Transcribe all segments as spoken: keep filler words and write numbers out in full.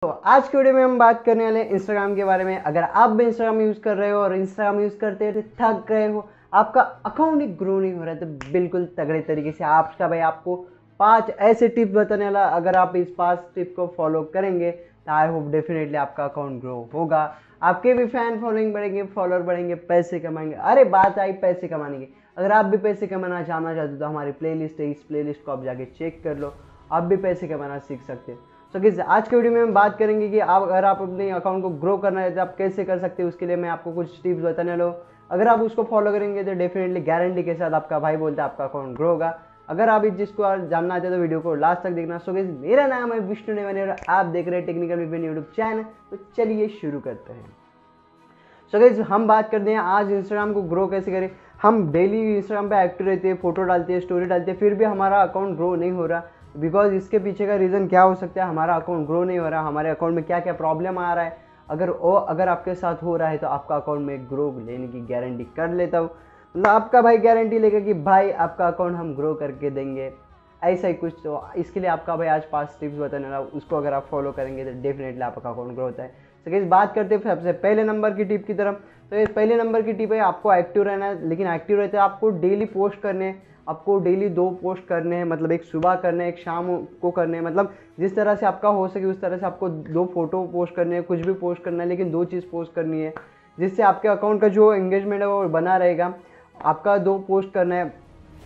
तो आज की वीडियो में हम बात करने वाले हैं इंस्टाग्राम के बारे में। अगर आप भी इंस्टाग्राम यूज़ कर रहे हो और इंस्टाग्राम यूज़ करते हैं थक गए हो, आपका अकाउंट ही ग्रो नहीं हो रहा है, तो बिल्कुल तगड़े तरीके से आपका भाई आपको पांच ऐसे टिप्स बताने वाला। अगर आप इस पांच टिप को फॉलो करेंगे तो आई होप डेफिनेटली आपका अकाउंट ग्रो होगा, आपके भी फैन फॉलोइंग बढ़ेंगे, फॉलोअर बढ़ेंगे, पैसे कमाएंगे। अरे बात आई पैसे कमाने की, अगर आप भी पैसे कमाना जानना चाहते हो तो हमारी प्लेलिस्ट है, इस प्लेलिस्ट को आप जाके चेक कर लो, आप भी पैसे कमाना सीख सकते हैं। सो so, आज के वीडियो में हम बात करेंगे कि आप अगर आप अपने अकाउंट को ग्रो करना चाहते हैं आप कैसे कर सकते हैं। उसके लिए मैं आपको कुछ टिप्स बताने वाला हूं। अगर आप उसको फॉलो करेंगे तो डेफिनेटली गारंटी के साथ आपका भाई बोलता है आपका अकाउंट ग्रो होगा। अगर आप इस चीज़ को जानना चाहते हो तो वीडियो को लास्ट तक देखना। सो so, मेरा नाम है विष्णु नेवानी और आप देख रहे हैं टेक्निकल विपिन यूट्यूब चैनल। तो चलिए शुरू करते हैं। सो so, हम बात करते हैं आज इंस्टाग्राम को ग्रो कैसे करें। हम डेली इंस्टाग्राम पे एक्टिव रहते हैं, फोटो डालते हैं, स्टोरी डालते हैं, फिर भी हमारा अकाउंट ग्रो नहीं हो रहा। बिकॉज इसके पीछे का रीज़न क्या हो सकता है, हमारा अकाउंट ग्रो नहीं हो रहा, हमारे अकाउंट में क्या क्या प्रॉब्लम आ रहा है। अगर वो अगर आपके साथ हो रहा है तो आपका अकाउंट में ग्रो लेने की गारंटी कर लेता हूँ। मतलब आपका भाई गारंटी लेगा कि भाई आपका अकाउंट हम ग्रो करके देंगे, ऐसा ही कुछ। तो इसके लिए आपका भाई आज पांच टिप्स बताने वाला, उसको अगर आप फॉलो करेंगे तो डेफिनेटली आपका अकाउंट ग्रो होता है। तो so, बात करते हैं सबसे पहले नंबर की टिप की तरफ। तो ये पहले नंबर की टिप है आपको एक्टिव रहना है। लेकिन एक्टिव रहते हैं आपको डेली पोस्ट करने हैं, आपको डेली दो पोस्ट करने हैं। मतलब एक सुबह करने हैं, एक शाम को करने हैं। मतलब जिस तरह से आपका हो सके उस तरह से आपको दो फोटो पोस्ट करने हैं, कुछ भी पोस्ट करना है, लेकिन दो चीज़ पोस्ट करनी है जिससे आपके अकाउंट का जो एंगेजमेंट है वो बना रहेगा। आपका दो पोस्ट करना है,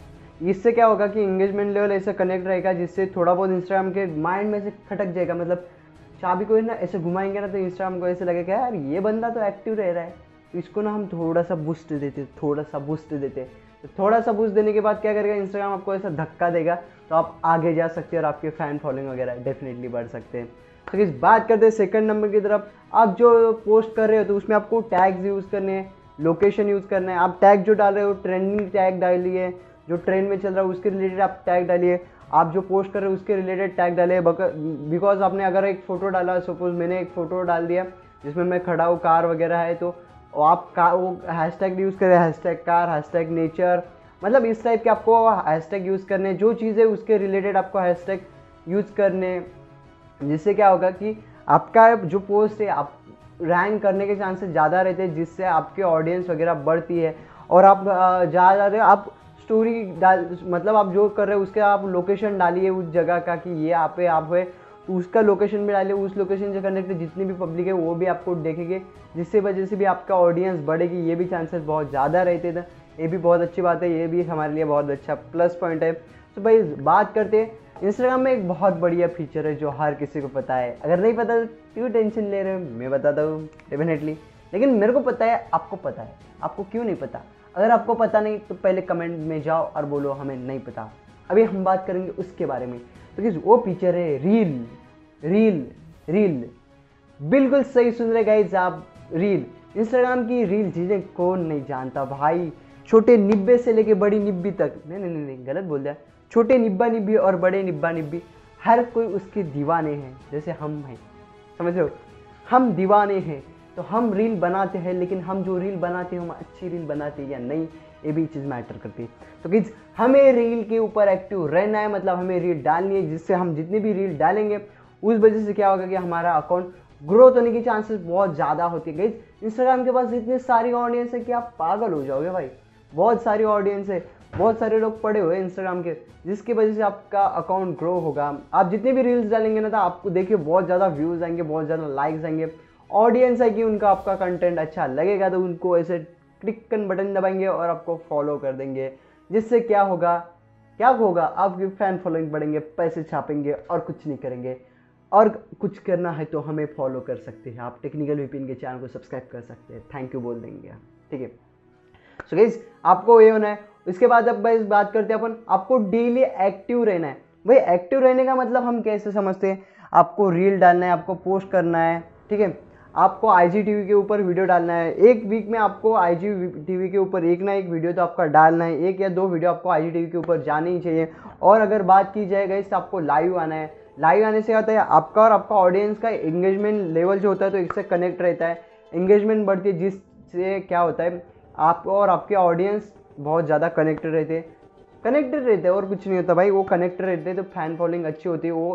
इससे क्या होगा कि एंगेजमेंट लेवल ऐसा कनेक्ट रहेगा जिससे थोड़ा बहुत इंस्टाग्राम के माइंड में से खटक जाएगा। मतलब चाबी को ना ऐसे घुमाएंगे ना तो इंस्टाग्राम को ऐसे लगेगा यार ये बंदा तो एक्टिव रह रहा है, तो इसको ना हम थोड़ा सा बूस्ट देते थोड़ा सा बूस्ट देते तो थोड़ा सा बूस्ट देने के बाद क्या करेगा इंस्टाग्राम आपको ऐसा धक्का देगा, तो आप आगे जा सकते हैं और आपके फैन फॉलोइंग वगैरह डेफिनेटली बढ़ सकते हैं। तो इस बात करते हैं सेकंड नंबर की तरफ। आप जो पोस्ट कर रहे हो तो उसमें आपको टैग्स यूज़ करने हैं, लोकेशन यूज़ करना है। आप टैग जो डाल रहे हो ट्रेंडिंग टैग डालिए, जो ट्रेंड में चल रहा है उसके रिलेटेड आप टैग डालिए। आप जो पोस्ट कर रहे हो उसके रिलेटेड टैग डालिए। बिकॉज आपने अगर एक फ़ोटो डाला, सपोज मैंने एक फ़ोटो डाल दिया जिसमें मैं खड़ा हूँ, कार वगैरह है, तो आप का वो हैशटैग यूज़ करें, हैशटैग कार, हैशटैग नेचर। मतलब इस टाइप के आपको हैशटैग यूज़ करने, जो चीज़ें उसके रिलेटेड आपको हैशटैग यूज़ करने, जिससे क्या होगा कि आपका जो पोस्ट है आप रैंक करने के चांसेस ज़्यादा रहते हैं, जिससे आपके ऑडियंस वगैरह बढ़ती है। और आप जा जा रहे हो, आप स्टोरी डाल, मतलब आप जो कर रहे हो उसके आप लोकेशन डालिए उस जगह का कि ये यहाँ पे आप है, तो उसका लोकेशन भी डालिए। उस लोकेशन से कनेक्टेड जितनी भी पब्लिक है वो भी आपको देखेंगे, जिससे वजह से भी आपका ऑडियंस बढ़ेगी। ये भी चांसेस बहुत ज़्यादा रहते थे, ये भी बहुत अच्छी बात है, ये भी हमारे लिए बहुत अच्छा प्लस पॉइंट है। तो भाई बात करते हैं इंस्टाग्राम में एक बहुत बढ़िया फीचर है जो हर किसी को पता है। अगर नहीं पता तो क्यों टेंशन ले रहे हो, मैं बताता हूँ डेफिनेटली। लेकिन मेरे को पता है, आपको पता है, आपको क्यों नहीं पता? अगर आपको पता नहीं तो पहले कमेंट में जाओ और बोलो हमें नहीं पता। अभी हम बात करेंगे उसके बारे में। तो किस वो फीचर है रील। रील रील बिल्कुल सही सुन रहे गाइस आप, रील। इंस्टाग्राम की रील चीज़ें कौन नहीं जानता भाई। छोटे निब्बे से लेके बड़ी निब्बी तक, नहीं नहीं नहीं गलत बोल दिया, छोटे निब्बा निब्बी और बड़े निब्बा निब्बी, हर कोई उसके दीवाने हैं। जैसे हम हैं, समझ रहे हो, हम दीवाने हैं। तो हम रील बनाते हैं, लेकिन हम जो रील बनाते हैं हम अच्छी रील बनाते हैं या नहीं, ये भी चीज़ मैटर करती है। तो किस हमें रील के ऊपर एक्टिव रहना है, मतलब हमें रील डालनी है, जिससे हम जितनी भी रील डालेंगे उस वजह से क्या होगा कि हमारा अकाउंट ग्रोथ होने की चांसेस बहुत ज़्यादा होती है। इंस्टाग्राम के पास इतनी सारी ऑडियंस है कि आप पागल हो जाओगे भाई। बहुत सारी ऑडियंस है, बहुत सारे लोग पड़े हुए हैं इंस्टाग्राम के, जिसकी वजह से आपका अकाउंट ग्रो होगा। आप जितनी भी रील्स डालेंगे ना तो आपको देखिए बहुत ज़्यादा व्यूज़ आएंगे, बहुत ज़्यादा लाइक्स आएंगे। ऑडियंस है कि उनका आपका कंटेंट अच्छा लगेगा तो उनको ऐसे क्लिक बटन दबाएंगे और आपको फॉलो कर देंगे, जिससे क्या होगा क्या होगा आपकी फैन फॉलोइंग बढ़ेंगे, पैसे छापेंगे और कुछ नहीं करेंगे। और कुछ करना है तो हमें फॉलो कर सकते हैं, आप टेक्निकल विपिन के चैनल को सब्सक्राइब कर सकते हैं, थैंक यू बोल देंगे, ठीक है। सो गाइस आपको ये होना है। इसके बाद अब भाई बात करते हैं अपन, आपको डेली एक्टिव रहना है। भाई एक्टिव रहने का मतलब हम कैसे समझते हैं? आपको रील डालना है, आपको पोस्ट करना है, ठीक है। आपको आईजीटीवी के ऊपर वीडियो डालना है। एक वीक में आपको आईजीटीवी के ऊपर एक ना एक वीडियो तो आपका डालना है, एक या दो वीडियो आपको आईजीटीवी के ऊपर जानी ही चाहिए। और अगर बात की जाए गाइस तो आपको लाइव आना है। लाइव आने से आता है आपका और आपका ऑडियंस का एंगेजमेंट लेवल जो होता है तो इससे कनेक्ट रहता है, एंगेजमेंट बढ़ती है, जिससे क्या होता है आप और आपके ऑडियंस बहुत ज़्यादा कनेक्टेड रहते हैं कनेक्टेड रहते हैं और कुछ नहीं होता भाई। वो कनेक्टेड रहते हैं तो फैन फॉलोइंग अच्छी होती है, वो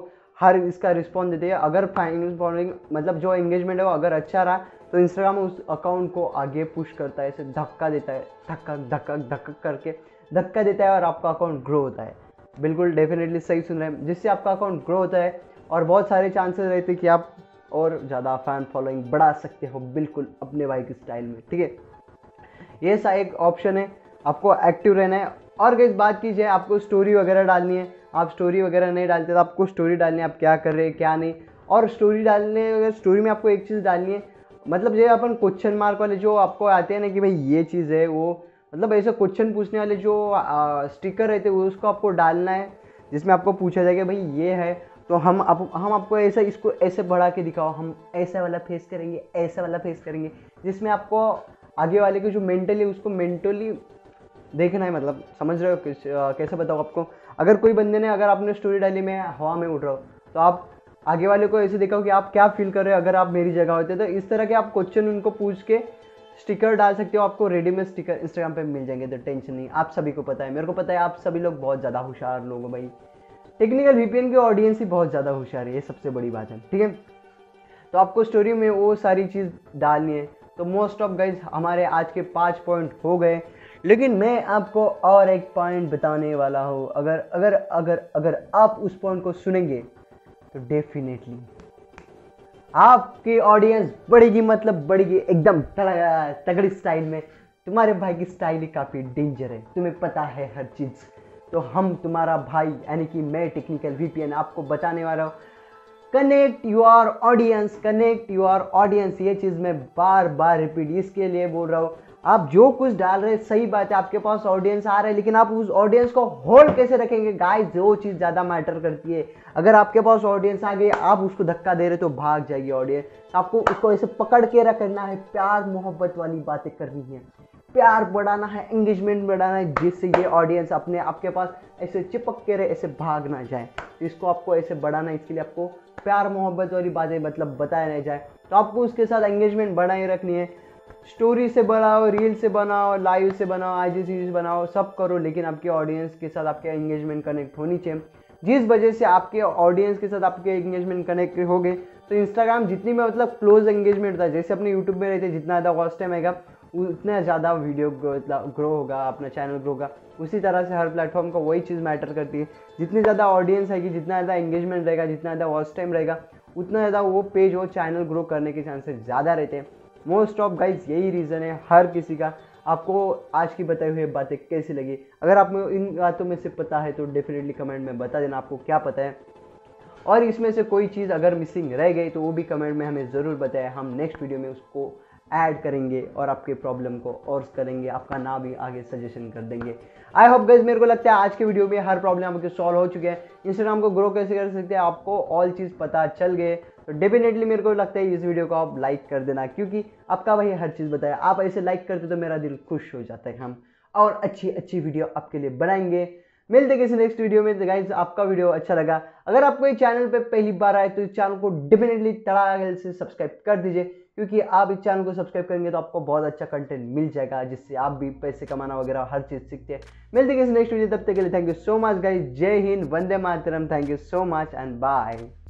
हर इसका रिस्पॉन्स देती है। अगर फाइनेंस फॉलोइंग मतलब जो एंगेजमेंट है वो अगर अच्छा रहा तो इंस्टाग्राम उस अकाउंट को आगे पुश करता है, ऐसे धक्का देता है, धक्का धक्का धक्का करके धक्का देता है और आपका अकाउंट ग्रो होता है। बिल्कुल डेफिनेटली सही सुन रहे हैं, जिससे आपका अकाउंट ग्रो होता है और बहुत सारे चांसेस रहते हैं कि आप और ज़्यादा फैन फॉलोइंग बढ़ा सकते हो बिल्कुल अपने भाई के स्टाइल में। ठीक है, ये सा एक ऑप्शन है, आपको एक्टिव रहना है। और इस बात कीजिए, आपको स्टोरी वगैरह डालनी है, आप स्टोरी वगैरह नहीं डालते तो आपको स्टोरी डालनी है, आप क्या कर रहे हैं क्या नहीं। और स्टोरी डालने अगर स्टोरी में आपको एक चीज़ डालनी है, मतलब जो अपन क्वेश्चन मार्क वाले जो आपको आते हैं ना कि भाई ये चीज़ है, वो मतलब ऐसे क्वेश्चन पूछने वाले जो स्टिकर रहते हैं वो उसको आपको डालना है, जिसमें आपको पूछा जाएगा भाई ये है तो हम आप, हम आपको ऐसा इसको ऐसे बढ़ा के दिखाओ, हम ऐसा वाला फेस करेंगे, ऐसा वाला फेस करेंगे, जिसमें आपको आगे वाले की जो मेंटली उसको मेंटली देखना है। मतलब समझ रहे हो किस कैसे बताओ आपको। अगर कोई बंदे ने अगर आपने स्टोरी डाली में हवा में उड़ रहा हो तो आप आगे वाले को ऐसे दिखाओ कि आप क्या फील कर रहे हो अगर आप मेरी जगह होते। तो इस तरह के आप क्वेश्चन उनको पूछ के स्टिकर डाल सकते हो, आपको रेडीमेड स्टिकर इंस्टाग्राम पे मिल जाएंगे, तो टेंशन नहीं। आप सभी को पता है, मेरे को पता है, आप सभी लोग बहुत ज़्यादा होशियार लोग हो भाई। टेक्निकल वीपीएन की ऑडियंस ही बहुत ज़्यादा होशियार है, ये सबसे बड़ी बात है। ठीक है, तो आपको स्टोरी में वो सारी चीज़ डालनी है। तो मोस्ट ऑफ गाइज हमारे आज के पाँच पॉइंट हो गए, लेकिन मैं आपको और एक पॉइंट बताने वाला हूँ। अगर अगर अगर अगर आप उस पॉइंट को सुनेंगे तो डेफिनेटली आपकी ऑडियंस बढ़ेगी, मतलब बढ़ेगी एकदम तगड़ी स्टाइल में। तुम्हारे भाई की स्टाइल ही काफ़ी डेंजर है, तुम्हें पता है हर चीज़। तो हम तुम्हारा भाई यानी कि मैं टेक्निकल वीपीएन आपको बताने वाला हूँ, connect your audience, connect your audience. ये चीज़ मैं बार बार रिपीट इसके लिए बोल रहा हूँ। आप जो कुछ डाल रहे हैं सही बात है, आपके पास ऑडियंस आ रहा है, लेकिन आप उस ऑडियंस को होल्ड कैसे रखेंगे गाइस, वो चीज़ ज़्यादा मैटर करती है। अगर आपके पास ऑडियंस आ गई, आप उसको धक्का दे रहे तो भाग जाएगी ऑडियंस। आपको उसको ऐसे पकड़ के रखना है, प्यार मोहब्बत वाली बातें करनी है, प्यार बढ़ाना है, एंगेजमेंट बढ़ाना है, जिससे ये ऑडियंस अपने आपके पास ऐसे चिपक के रहे, ऐसे भाग ना जाए। तो इसको आपको ऐसे बढ़ाना है, इसके लिए आपको प्यार मोहब्बत वाली बातें मतलब बताया नहीं जाए। तो आपको उसके साथ एंगेजमेंट बढ़ाए रखनी है। स्टोरी से बनाओ, रील से बनाओ, लाइव से बनाओ, आईजी सीरीज बनाओ, सब करो, लेकिन आपके ऑडियंस के साथ आपके एंगेजमेंट कनेक्ट होनी चाहिए। जिस वजह से आपके ऑडियंस के साथ आपके एंगेजमेंट कनेक्ट हो गए तो इंस्टाग्राम जितनी में मतलब क्लोज एंगेजमेंट था, जैसे अपने यूट्यूब में रहते जितना ज़्यादा वॉच टाइम आएगा उतना ज़्यादा वीडियो ग्रो होगा, अपना चैनल ग्रो होगा। उसी तरह से हर प्लेटफॉर्म को वही चीज़ मैटर करती है, जितनी ज़्यादा ऑडियंस आएगी, जितना ज़्यादा एंगेजमेंट रहेगा, जितना ज़्यादा वॉच टाइम रहेगा, उतना ज़्यादा वो पेज वो चैनल ग्रो करने के चांसेस ज़्यादा रहते हैं। मोस्ट ऑफ गाइज यही रीज़न है हर किसी का। आपको आज की बताई हुई बातें कैसी लगी? अगर आपको इन बातों में से पता है तो डेफिनेटली कमेंट में बता देना आपको क्या पता है, और इसमें से कोई चीज़ अगर मिसिंग रह गई तो वो भी कमेंट में हमें ज़रूर बताएं। हम नेक्स्ट वीडियो में उसको ऐड करेंगे और आपके प्रॉब्लम को और करेंगे, आपका नाम भी आगे सजेशन कर देंगे। आई होप गाइज, मेरे को लगता है आज के वीडियो में हर प्रॉब्लम आपके सॉल्व हो चुके हैं। इंस्टाग्राम को ग्रो कैसे कर सकते हैं आपको ऑल चीज़ पता चल गए, तो डेफिनेटली मेरे को लगता है इस वीडियो को आप लाइक कर देना, क्योंकि आपका भाई हर चीज़ बताया। आप ऐसे लाइक करते तो मेरा दिल खुश हो जाता है, हम और अच्छी अच्छी वीडियो आपके लिए बनाएंगे। मिलते किसी नेक्स्ट वीडियो में। गाइज आपका वीडियो अच्छा लगा, अगर आपको ये चैनल पे पहली बार आए तो इस चैनल को डेफिनेटली तड़ाक से सब्सक्राइब कर दीजिए, क्योंकि आप इस चैनल को सब्सक्राइब करेंगे तो आपको बहुत अच्छा कंटेंट मिल जाएगा, जिससे आप भी पैसे कमाना वगैरह हर चीज़ सीखते हैं। मिलते किसी नेक्स्ट वीडियो, तब तक के लिए thank you so much guys. जय हिंद, वंदे मातरम, thank you so much and bye.